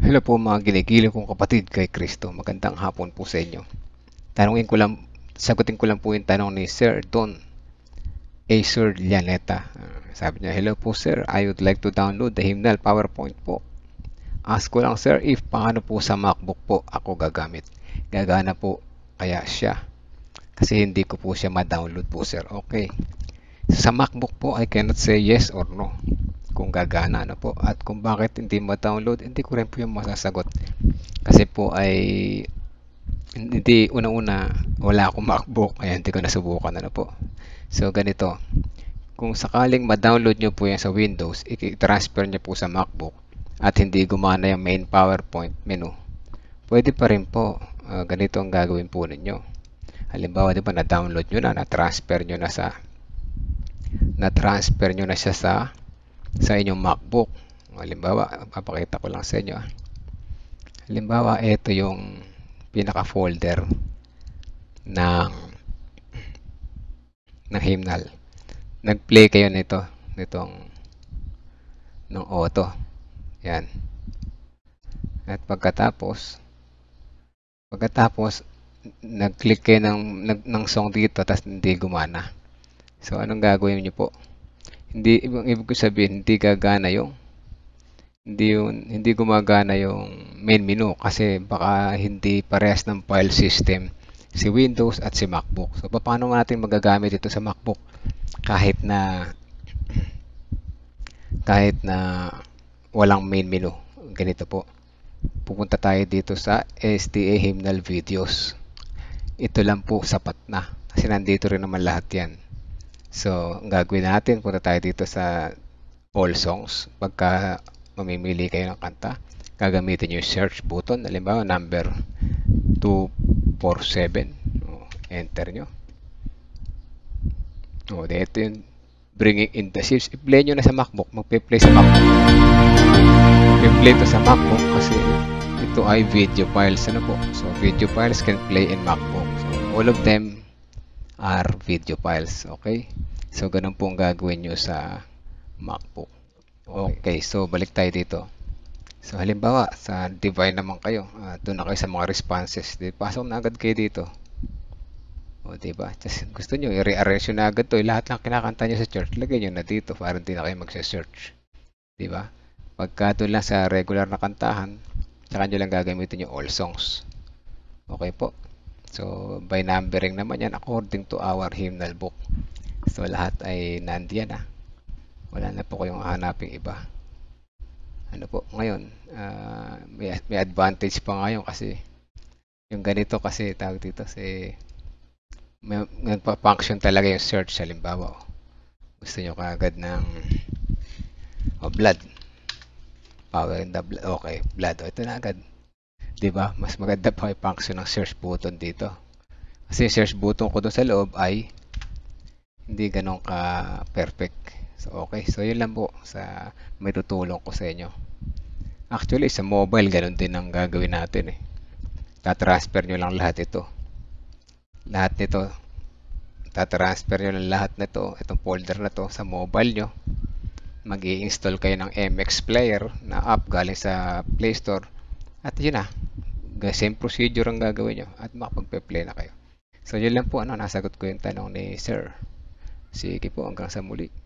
Hello po mga ginigiliw kong kapatid kay Kristo. Magandang hapon po sa inyo. Sagutin ko lang po yung tanong ni Sir Don A. Sir Llaneta. Sabi niya, hello po sir, I would like to download the hymnal PowerPoint po. Ask ko lang sir if paano po sa MacBook po ako gagamit. Gagana po kaya siya? Kasi hindi ko po siya ma-download po sir. Okay. Sa MacBook po, I cannot say yes or no kung gagana na po. At kung bakit hindi ma-download, hindi ko rin po yung masasagot. Kasi po ay hindi una-una wala akong MacBook kaya hindi ko nasubukan po. So ganito, kung sakaling ma-download nyo po yan sa Windows, i-transfer nyo po sa MacBook at hindi gumana yung main PowerPoint menu, pwede pa rin po. Ganito ang gagawin po ninyo. Halimbawa, di ba na-download nyo na, na-transfer nyo na siya sa inyong MacBook. Halimbawa, papakita ko lang sa inyo. Halimbawa, ito yung pinaka-folder ng hymnal. Nag-play kayo nitong ng auto. Yan. At pagkatapos nag-click kayo ng song dito tapos hindi gumana. So anong gagawin niyo po? Ibig ko sabihin hindi gumagana yung main menu kasi baka hindi parehas ng file system si Windows at si MacBook. So paano natin magagamit ito sa MacBook kahit na walang main menu? Ganito po. Pupunta tayo dito sa SDA Hymnal Videos. Ito lang po sapat na kasi nandito rin naman lahat yan. So, ang gagawin natin, punta tayo dito sa All Songs. Pagka mamimili kayo ng kanta, gagamitin yung search button. Halimbawa, number 247. Enter nyo. Dito yung Bringing in the Ships. I-play nyo na sa MacBook. Magpe-play sa MacBook. I-play to sa MacBook kasi ito ay video files. So, video files can play in MacBook. So, all of them are video files. Okay? So, ganun po ang gagawin nyo sa MacBook. Okay, so balik tayo dito. So, halimbawa, sa Divine naman kayo. Doon na kayo sa mga responses. Pasok na agad kayo dito. Diba? Just gusto nyo, i-rearrange nyo na agad to. Lahat lang kinakanta nyo sa church, lagay nyo na dito para hindi na kayo magsa-search. Diba? Pagka doon lang sa regular na kantahan, tsaka nyo lang gagamitin yung all songs. Okay po. So, by numbering naman yan according to our hymnal book. So, lahat ay nandiyan na. Wala na po kayong hanaping iba. Ano po, ngayon, may advantage pa ngayon kasi yung ganito kasi tawag dito may nagpa-function talaga yung search. Halimbawa, gusto nyo kaagad ng blood. Power in the blood. Okay, blood. Ito na agad. Diba? Mas maganda pa yung function ng search button dito. Kasi yung search button ko doon sa loob ay hindi ganun ka perfect. So, okay. So, yun lang po sa may tutulong ko sa inyo. Actually, sa mobile, ganun din ang gagawin natin. Tatransfer nyo lang lahat ito. Tatransfer nyo lang lahat nito, itong folder na to sa mobile nyo. Mag-i-install kayo ng MX Player na app galing sa Play Store. At yun na. Same procedure ang gagawin nyo at makapagpe-play na kayo. So yun lang po, nasagot ko yung tanong ni Sir. Sige po, hanggang sa muli.